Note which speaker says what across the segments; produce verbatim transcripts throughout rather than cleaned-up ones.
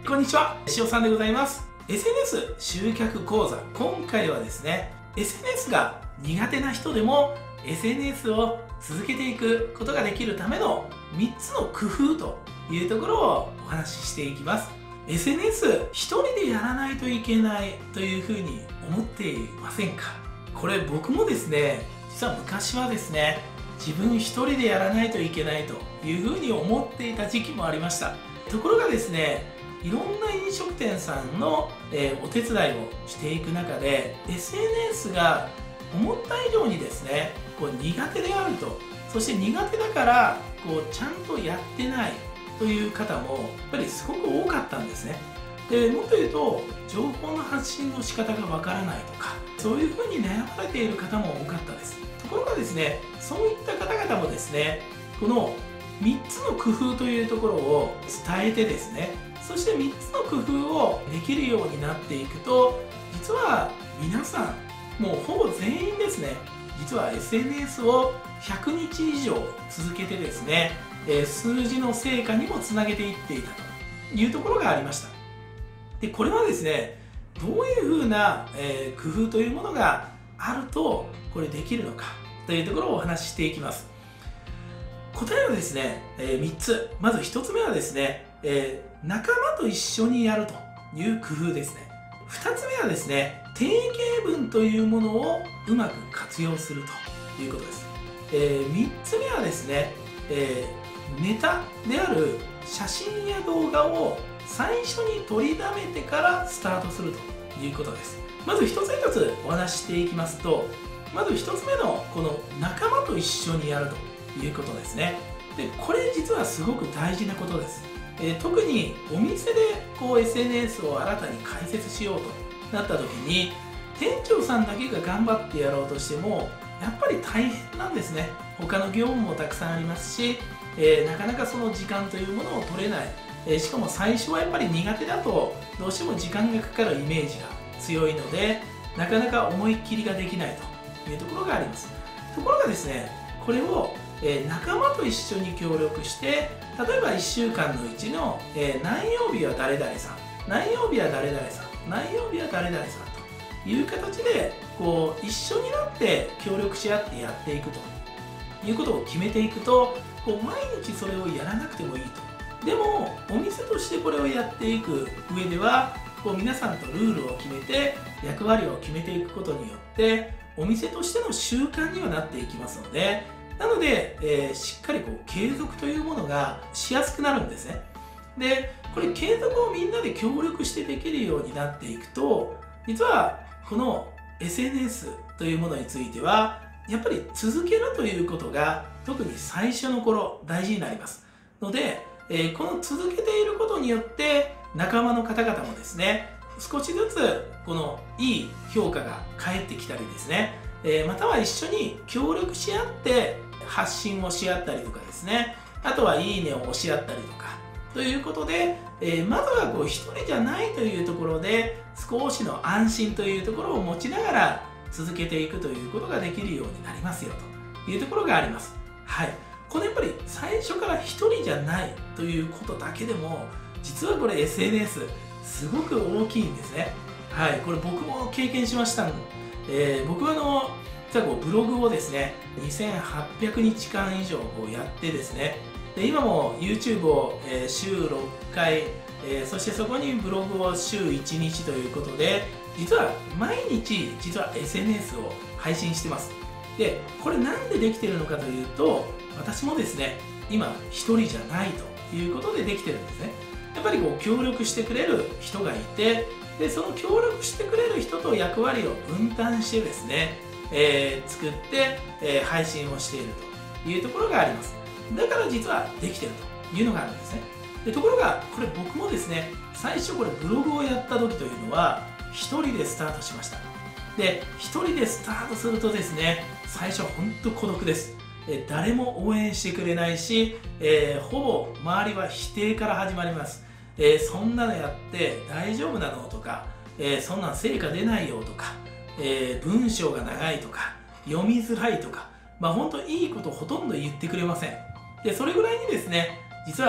Speaker 1: こんにちは、塩さんでございます。 エスエヌエス 集客講座、今回はですね エスエヌエス が苦手な人でも エスエヌエス を続けていくことができるためのみっつの工夫というところをお話ししていきます。 エスエヌエス 一人でやらないといけないというふうに思っていませんか？これ僕もですね、実は昔はですね、自分一人でやらないといけないというふうに思っていた時期もありました。ところがですね、いろんな飲食店さんの、えー、お手伝いをしていく中で エスエヌエス が思った以上にですね、こう苦手であると、そして苦手だからこうちゃんとやってないという方もやっぱりすごく多かったんですね。でもっと言うと、情報の発信の仕方がわからないとか、そういうふうに悩まれている方も多かったです。ところがですね、そういった方々もですね、このみっつの工夫というところを伝えてですね、そしてみっつの工夫をできるようになっていくと、実は皆さんもうほぼ全員ですね、実は エスエヌエス をひゃくにち以上続けてですね、えー、数字の成果にもつなげていっていたというところがありました。でこれはですね、どういうふうな、えー、工夫というものがあるとこれできるのかというところをお話ししていきます。答えはですね、えー、みっつ。まずひとつめはですね、えー仲間と一緒にやるという工夫ですね。ふたつめはですね、定型文というものをうまく活用するということです。えー、みっつめはですね、えー、ネタである写真や動画を最初に取りだめてからスタートするということです。まず一つ一つお話ししていきますと、まずひとつめのこの仲間と一緒にやるということですね。でこれ実はすごく大事なことです。えー、特にお店でこう エスエヌエス を新たに開設しようとなった時に、店長さんだけが頑張ってやろうとしてもやっぱり大変なんですね。他の業務もたくさんありますし、えー、なかなかその時間というものを取れない、えー、しかも最初はやっぱり苦手だとどうしても時間がかかるイメージが強いので、なかなか思いっきりができないというところがあります。ところがですね、これをえー、仲間と一緒に協力して、例えばいっしゅうかんのうちの、えー、何曜日は誰々さん、何曜日は誰々さん、何曜日は誰々さんという形でこう一緒になって協力し合ってやっていくということを決めていくと、こう毎日それをやらなくてもいいと。でもお店としてこれをやっていく上では、こう皆さんとルールを決めて役割を決めていくことによってお店としての習慣にはなっていきますので、なので、えー、しっかりこう継続というものがしやすくなるんですね。で、これ継続をみんなで協力してできるようになっていくと、実はこの エスエヌエス というものについては、やっぱり続けるということが特に最初の頃大事になります。ので、えー、この続けていることによって仲間の方々もですね、少しずつこのいい評価が返ってきたりですね、えー、または一緒に協力し合って発信をし合ったりとかですね、あとはいいねを押し合ったりとかということで、えー、まずはこう一人じゃないというところで少しの安心というところを持ちながら続けていくということができるようになりますよというところがあります。はい、このやっぱり最初から一人じゃないということだけでも、実はこれ エスエヌエス すごく大きいんですね。はい、これ僕も経験しました。えー、僕はあの実はこうブログをですね、にせんはっぴゃくにちかん以上こうやってですね、で今も YouTube を、えー、週ろっかい、えー、そしてそこにブログを週いちにちということで、実は毎日実は エスエヌエス を配信してます。でこれなんでできてるのかというと、私もですね今一人じゃないということでできてるんですね。やっぱりこう協力してくれる人がいて、でその協力してくれる人と役割を分担してですね、えー、作って、えー、配信をしているというところがあります。だから実はできているというのがあるんですね。でところがこれ僕もですね、最初これブログをやった時というのは一人でスタートしました。で一人でスタートするとですね、最初は本当孤独です。えー、誰も応援してくれないし、えー、ほぼ周りは否定から始まります。えー、そんなのやって大丈夫なのとか、えー、そんなん成果出ないよとか、えー、文章が長いとか読みづらいとか、まあ本当いいことほとんど言ってくれません。でそれぐらいにですね、実は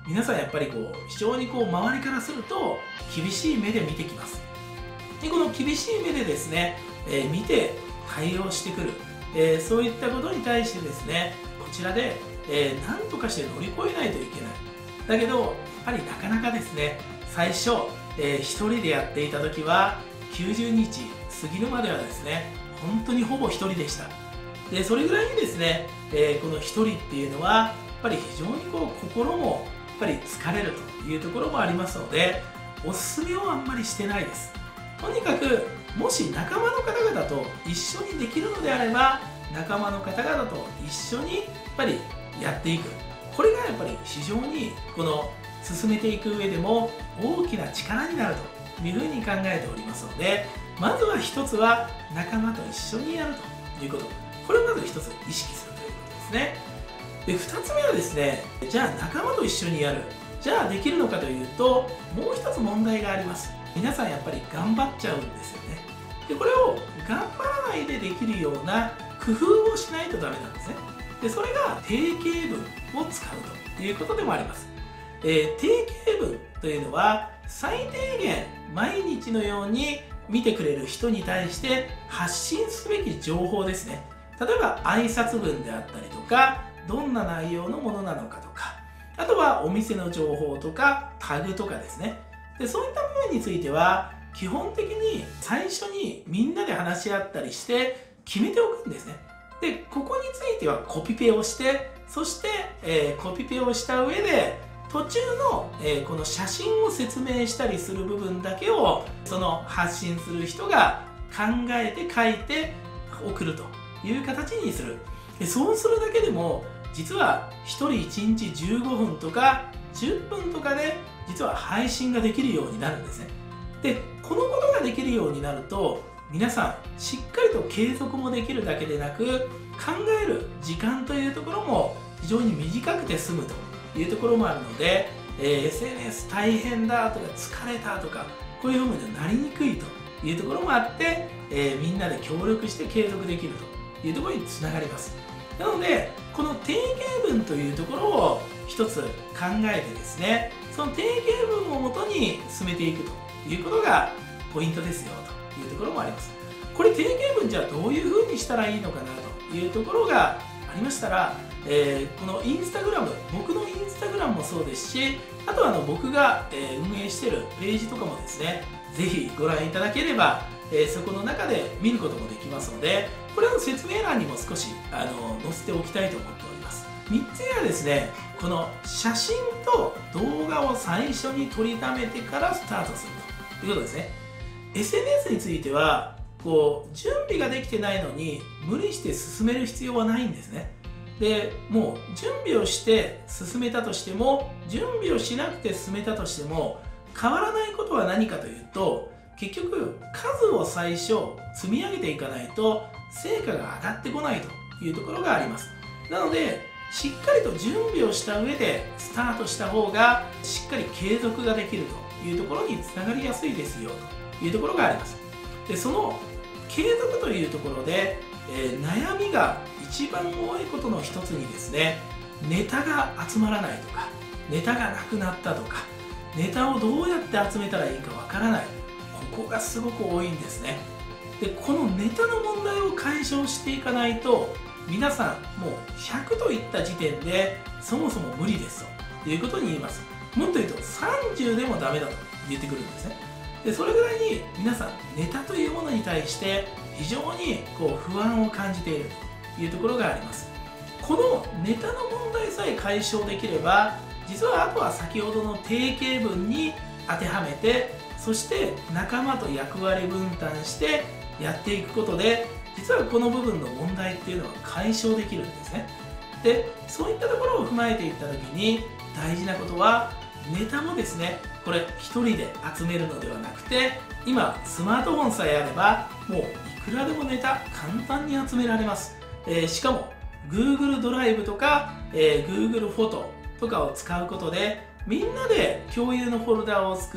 Speaker 1: 皆さんやっぱりこう非常にこう周りからすると厳しい目で見てきます。でこの厳しい目でですね、えー、見て対応してくる、えー、そういったことに対してですね、こちらで、えー、何とかして乗り越えないといけない。だけどやっぱりなかなかですね、最初、えー、一人でやっていた時はきゅうじゅうにち過ぎるまではですね、本当にほぼ一人でした。でそれぐらいにですね、えー、この一人っていうのはやっぱり非常にこう心もやっぱり疲れるというところもありますので、おすすめをあんまりしてないです。とにかくもし仲間の方々と一緒にできるのであれば、仲間の方々と一緒にやっぱりやっていく、これがやっぱり非常にこの進めていく上でも大きな力になるというふうに考えておりますので、まずは一つは仲間と一緒にやるということ、これをまず一つ意識するということですね。でふたつめはですね、じゃあ仲間と一緒にやる、じゃあできるのかというと、もう一つ問題があります。皆さんやっぱり頑張っちゃうんですよね。でこれを頑張らないでできるような工夫をしないとダメなんですね。でそれが定型文を使うということでもあります。えー、定型文というのは最低限毎日のように見てくれる人に対して発信すべき情報ですね。例えば挨拶文であったりとか、どんな内容のものなのかとか、あとはお店の情報とかタグとかですね。でそういった部分については基本的に最初にみんなで話し合ったりして決めておくんですね。でここについてはコピペをして、そして、えー、コピペをした上で途中の、えー、この写真を説明したりする部分だけをその発信する人が考えて書いて送るという形にする。でそうするだけでも実はひとりいちにちじゅうごふんとかじゅっぷんとかで実は配信ができるようになるんですね。でこのことができるようになると、皆さんしっかりと継続もできるだけでなく、考える時間というところも非常に短くて済むというところもあるので、えー、エスエヌエス 大変だとか疲れたとか、こういうふうになりにくいというところもあって、えー、みんなで協力して継続できるというところにつながります。なのでこの定型文というところを一つ考えてですね、その定型文をもとに進めていくということがポイントですよというところもあります。これ定型文じゃあどういうふうにしたらいいのかなというところがありましたら、えー、このインスタグラム、僕のインスタグラムもそうですし、あとはあの僕が、えー、運営しているページとかもですね、ぜひご覧いただければ、えー、そこの中で見ることもできますので、これの説明欄にも少しあの載せておきたいと思っております。みっつめはですね、この写真と動画を最初に撮りためてからスタートするということですね。エスエヌエス についてはこう準備ができてないのに無理して進める必要はないんですね。でもう準備をして進めたとしても、準備をしなくて進めたとしても変わらないことは何かというと、結局数を最初積み上げていかないと成果が上がってこないというところがあります。なのでしっかりと準備をした上でスタートした方がしっかり継続ができるというところにつながりやすいですよというところがあります。でその継続というところで、えー、悩みが一番多いことの一つにですね、ネタが集まらないとか、ネタがなくなったとか、ネタをどうやって集めたらいいかわからない、ここがすごく多いんですね。でこのネタの問題を解消していかないと、皆さんもうひゃくといった時点でそもそも無理ですということに言います。もっと言うとさんじゅうでもダメだと言ってくるんですね。でそれぐらいに皆さんネタというものに対して非常にこう不安を感じているというところがあります。このネタの問題さえ解消できれば、実はあとは先ほどの定型文に当てはめて、そして仲間と役割分担してやっていくことで、実はこの部分の問題っていうのは解消できるんですね。でそういったところを踏まえていった時に大事なことは、ネタもですね、これ一人で集めるのではなくて、今スマートフォンさえあればもういくらでもネタ簡単に集められます。えー、しかも Google ドライブとか、えー、Google フォトとかを使うことで、みんなで共有のフォルダを作って、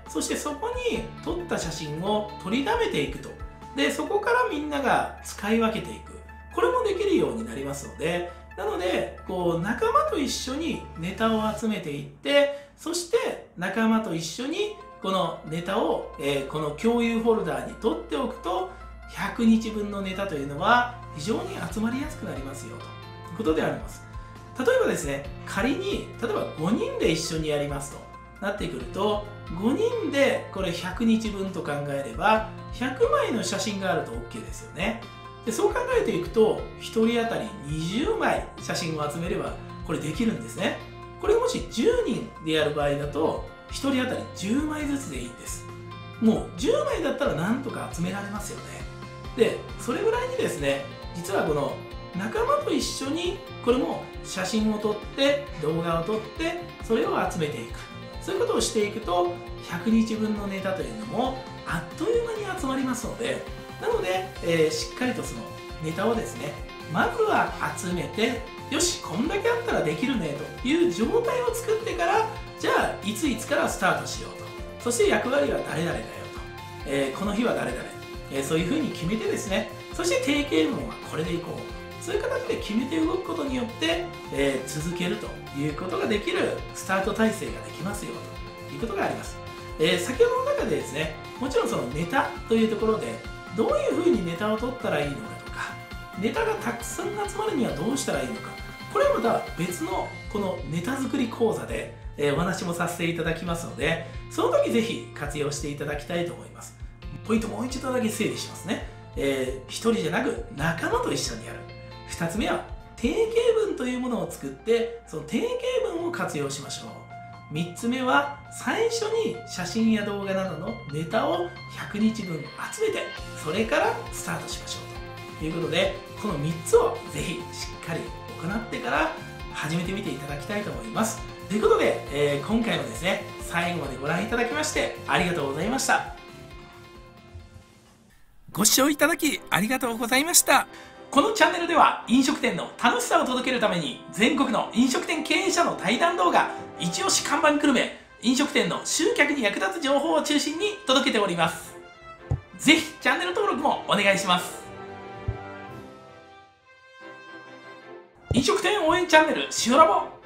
Speaker 1: そしてそこに撮った写真を取りだめていくと。でそこからみんなが使い分けていく、これもできるようになりますので、 なのでこう仲間と一緒にネタを集めていって、そして仲間と一緒にこのネタを、えー、この共有フォルダーに取っておくと、ひゃくにちぶんのネタというのは非常に集まりやすくなりますよということであります。例えばですね、仮に例えばごにんで一緒にやりますとなってくると、ごにんでこれひゃくにちぶんと考えればひゃくまいの写真があると OK ですよね。でそう考えていくとひとり当たりにじゅうまい写真を集めればこれできるんですね。これもしじゅうにんでやる場合だとひとり当たりじゅうまいずつでいいんです。もうじゅうまいだったらなんとか集められますよね。でそれぐらいにですね、実はこの仲間と一緒にこれも写真を撮って動画を撮ってそれを集めていく、そういうことをしていくとひゃくにちぶんのネタというのもあっという間に集まりますので、なので、えー、しっかりとそのネタをですね、まずは集めて、よしこんだけあったらできるねという状態を作ってから、じゃあいついつからスタートしようと、そして役割は誰々だよと、えー、この日は誰々、えー、そういうふうに決めてですね、そして定型文はこれでいこう、そういう形で決めて動くことによって、えー、続けるということができるスタート体制ができますよということがあります。えー、先ほどの中でですね、もちろんそのネタというところでどういうふうにネタを取ったらいいのかとか、ネタがたくさん集まるにはどうしたらいいのか、これはまた別のこのネタ作り講座で、えー、お話もさせていただきますので、その時ぜひ活用していただきたいと思います。ポイントもう一度だけ整理しますね。えー、ひとりじゃなく仲間と一緒にやる。ふたつめは定型文というものを作って、その定型文を活用しましょう。みっつめは最初に写真や動画などのネタをひゃくにちぶん集めて、それからスタートしましょうということで、このみっつをぜひしっかり行ってから始めてみていただきたいと思います。ということで、えー、今回もですね、最後までご覧いただきましてありがとうございました。ご視聴いただきありがとうございました。このチャンネルでは飲食店の楽しさを届けるために、全国の飲食店経営者の対談動画、一押し看板グルメ、飲食店の集客に役立つ情報を中心に届けております。ぜひチャンネル登録もお願いします。飲食店応援チャンネル塩ラボ。